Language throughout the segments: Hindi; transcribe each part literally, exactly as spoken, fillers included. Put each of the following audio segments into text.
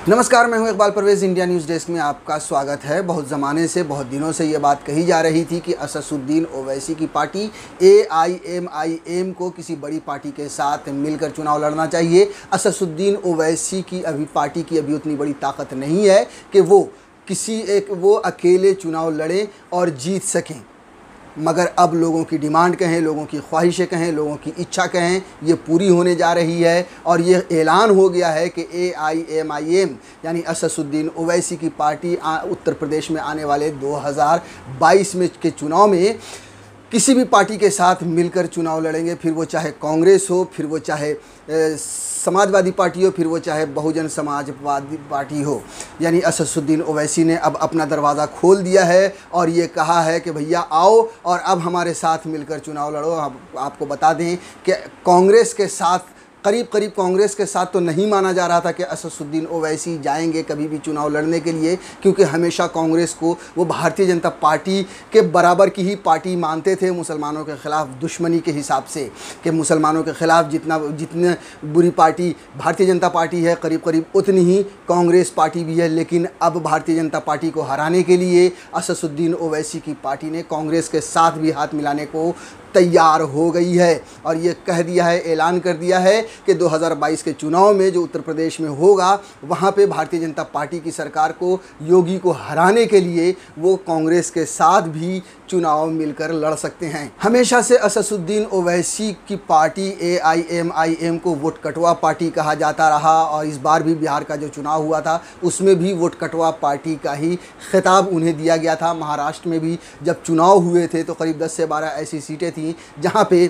नमस्कार, मैं हूं Iqbal Parvez. India news desk में आपका स्वागत है। बहुत ज़माने से, बहुत दिनों से ये बात कही जा रही थी कि असदुद्दीन ओवैसी की पार्टी A I M I M को किसी बड़ी पार्टी के साथ मिलकर चुनाव लड़ना चाहिए। असदुद्दीन ओवैसी की अभी पार्टी की अभी उतनी बड़ी ताकत नहीं है कि वो किसी एक वो अकेले चुनाव लड़ें और जीत सकें, मगर अब लोगों की डिमांड कहें, लोगों की ख्वाहिशें कहें, लोगों की इच्छा कहें, ये पूरी होने जा रही है। और ये ऐलान हो गया है कि A I M I M यानी असदुद्दीन ओवैसी की पार्टी उत्तर प्रदेश में आने वाले दो हज़ार बाईस में के चुनाव में किसी भी पार्टी के साथ मिलकर चुनाव लड़ेंगे। फिर वो चाहे कांग्रेस हो, फिर वो चाहे समाजवादी पार्टी हो, फिर वो चाहे बहुजन समाजवादी पार्टी हो। यानी असदुद्दीन ओवैसी ने अब अपना दरवाज़ा खोल दिया है और ये कहा है कि भैया आओ और अब हमारे साथ मिलकर चुनाव लड़ो। अब आपको बता दें कि कांग्रेस के साथ करीब करीब कांग्रेस के साथ तो नहीं माना जा रहा था कि असदुद्दीन ओवैसी जाएंगे कभी भी चुनाव लड़ने के लिए, क्योंकि हमेशा कांग्रेस को वो भारतीय जनता पार्टी के बराबर की ही पार्टी मानते थे, मुसलमानों के ख़िलाफ़ दुश्मनी के हिसाब से, कि मुसलमानों के ख़िलाफ़ जितना जितनी बुरी पार्टी भारतीय जनता पार्टी है, करीब करीब उतनी ही कांग्रेस पार्टी भी है। लेकिन अब भारतीय जनता पार्टी को हराने के लिए असदुद्दीन ओवैसी की पार्टी ने कांग्रेस के साथ भी हाथ मिलाने को तैयार हो गई है और ये कह दिया है, ऐलान कर दिया है कि दो हज़ार बाईस के चुनाव में जो उत्तर प्रदेश में होगा वहाँ पे भारतीय जनता पार्टी की सरकार को, योगी को हराने के लिए वो कांग्रेस के साथ भी चुनाव मिलकर लड़ सकते हैं। हमेशा से असदुद्दीन ओवैसी की पार्टी A I M I M को वोट कटवा पार्टी कहा जाता रहा और इस बार भी बिहार का जो चुनाव हुआ था उसमें भी वोट कटवा पार्टी का ही खिताब उन्हें दिया गया था। महाराष्ट्र में भी जब चुनाव हुए थे तो करीब दस से बारह ऐसी सीटें थी जहाँ पे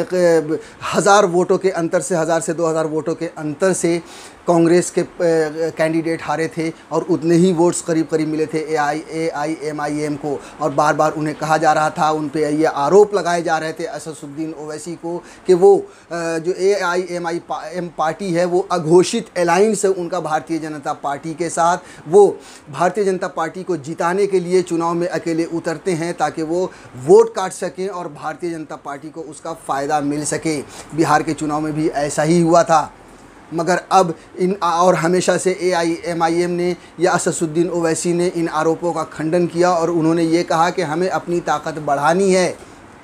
हज़ार वोटों के अंतर से हज़ार से दो हज़ार वोटों के अंतर से कांग्रेस के कैंडिडेट हारे थे और उतने ही वोट्स करीब करीब मिले थे ए आई ए आई एम आई एम को। और बार बार उन्हें कहा जा रहा था, उन पे ये आरोप लगाए जा रहे थे असदुद्दीन ओवैसी को कि वो जो A I M I M party है वो अघोषित अलायंस है उनका भारतीय जनता पार्टी के साथ। वो भारतीय जनता पार्टी को जिताने के लिए चुनाव में अकेले उतरते हैं ताकि वो वोट काट सकें और भारतीय जनता पार्टी को उसका फ़ायदा मिल सके। बिहार के चुनाव में भी ऐसा ही हुआ था, मगर अब इन और हमेशा से ए आई एम आई एम ने या असदुद्दीन ओवैसी ने इन आरोपों का खंडन किया और उन्होंने ये कहा कि हमें अपनी ताकत बढ़ानी है।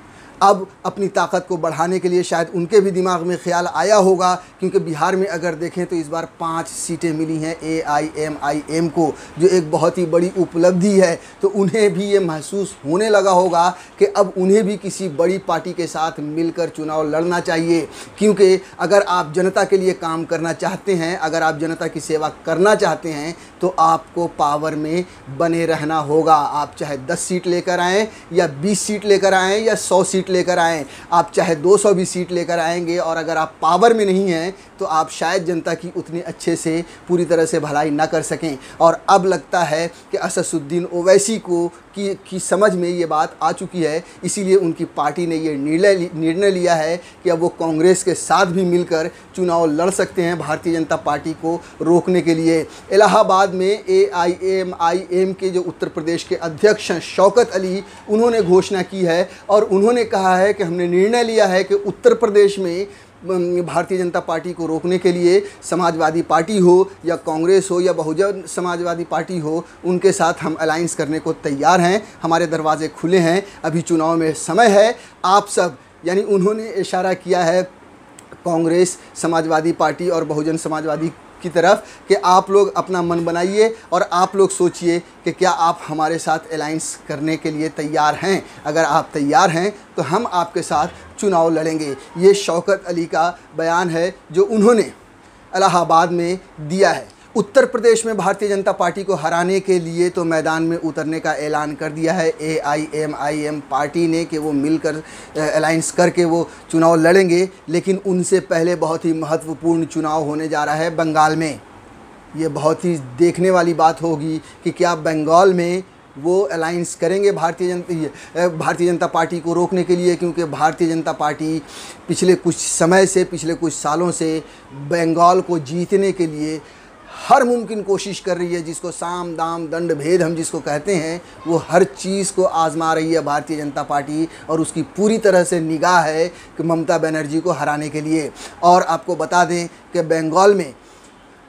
अब अपनी ताकत को बढ़ाने के लिए शायद उनके भी दिमाग में ख्याल आया होगा, क्योंकि बिहार में अगर देखें तो इस बार पाँच सीटें मिली हैं ए आई एम आई एम को, जो एक बहुत ही बड़ी उपलब्धि है। तो उन्हें भी ये महसूस होने लगा होगा कि अब उन्हें भी किसी बड़ी पार्टी के साथ मिलकर चुनाव लड़ना चाहिए, क्योंकि अगर आप जनता के लिए काम करना चाहते हैं, अगर आप जनता की सेवा करना चाहते हैं तो आपको पावर में बने रहना होगा। आप चाहे दस सीट लेकर आएँ या बीस सीट लेकर आएँ या सौ सीट लेकर आएँ, आप चाहे दो सौ भी सीट लेकर आएंगे और अगर आप पावर में नहीं हैं तो आप शायद जनता की उतने अच्छे से पूरी तरह से भलाई ना कर सकें। और अब लगता है कि असदुद्दीन ओवैसी को की, की समझ में ये बात आ चुकी है, इसीलिए उनकी पार्टी ने ये निर्णय निर्णय लिया है कि अब वो कांग्रेस के साथ भी मिलकर चुनाव लड़ सकते हैं भारतीय जनता पार्टी को रोकने के लिए। इलाहाबाद में A I M I M के जो उत्तर प्रदेश के अध्यक्ष हैं शौकत अली, उन्होंने घोषणा की है और उन्होंने कहा है कि हमने निर्णय लिया है कि उत्तर प्रदेश में भारतीय जनता पार्टी को रोकने के लिए समाजवादी पार्टी हो या कांग्रेस हो या बहुजन समाजवादी पार्टी हो, उनके साथ हम अलायंस करने को तैयार हैं। हमारे दरवाजे खुले हैं, अभी चुनाव में समय है। आप सब, यानी उन्होंने इशारा किया है कांग्रेस, समाजवादी पार्टी और बहुजन समाजवादी की तरफ कि आप लोग अपना मन बनाइए और आप लोग सोचिए कि क्या आप हमारे साथ अलायंस करने के लिए तैयार हैं। अगर आप तैयार हैं तो हम आपके साथ चुनाव लड़ेंगे। ये शौकत अली का बयान है जो उन्होंने इलाहाबाद में दिया है। उत्तर प्रदेश में भारतीय जनता पार्टी को हराने के लिए तो मैदान में उतरने का ऐलान कर दिया है A I M I M party ने कि वो मिलकर अलायंस करके वो चुनाव लड़ेंगे। लेकिन उनसे पहले बहुत ही महत्वपूर्ण चुनाव होने जा रहा है बंगाल में। ये बहुत ही देखने वाली बात होगी कि क्या बंगाल में वो अलायंस करेंगे भारतीय जनता भारतीय जनता पार्टी को रोकने के लिए, क्योंकि भारतीय जनता पार्टी पिछले कुछ समय से, पिछले कुछ सालों से बंगाल को जीतने के लिए हर मुमकिन कोशिश कर रही है। जिसको साम दाम दंड भेद हम जिसको कहते हैं, वो हर चीज़ को आजमा रही है भारतीय जनता पार्टी और उसकी पूरी तरह से निगाह है कि ममता बनर्जी को हराने के लिए। और आपको बता दें कि बंगाल में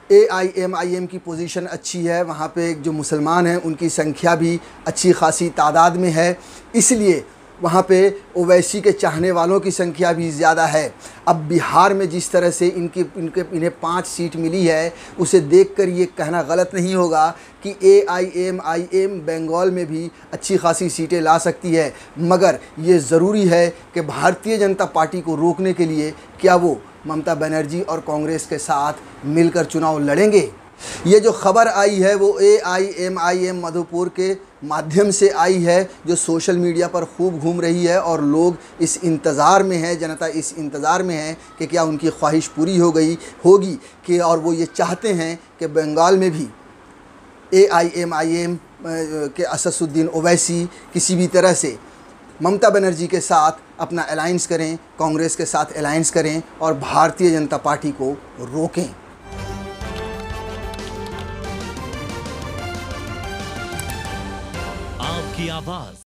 A I M I M की पोजीशन अच्छी है, वहाँ पे जो मुसलमान हैं उनकी संख्या भी अच्छी खासी तादाद में है, इसलिए वहाँ पे ओवैसी के चाहने वालों की संख्या भी ज़्यादा है। अब बिहार में जिस तरह से इनकी इनके इन्हें पाँच सीट मिली है, उसे देखकर ये कहना गलत नहीं होगा कि A I M I M Bengal में भी अच्छी खासी सीटें ला सकती है, मगर ये ज़रूरी है कि भारतीय जनता पार्टी को रोकने के लिए क्या वो ममता बनर्जी और कांग्रेस के साथ मिलकर चुनाव लड़ेंगे। ये जो खबर आई है वो A I M I M Madhupur के माध्यम से आई है, जो सोशल मीडिया पर खूब घूम रही है और लोग इस इंतज़ार में है, जनता इस इंतज़ार में है कि क्या उनकी ख्वाहिश पूरी हो गई होगी कि और वो ये चाहते हैं कि बंगाल में भी ए आई एम आई एम के असदुद्दीन ओवैसी किसी भी तरह से ममता बनर्जी के साथ अपना अलायंस करें, कांग्रेस के साथ अलायंस करें और भारतीय जनता पार्टी को रोकें। आपकी आवाज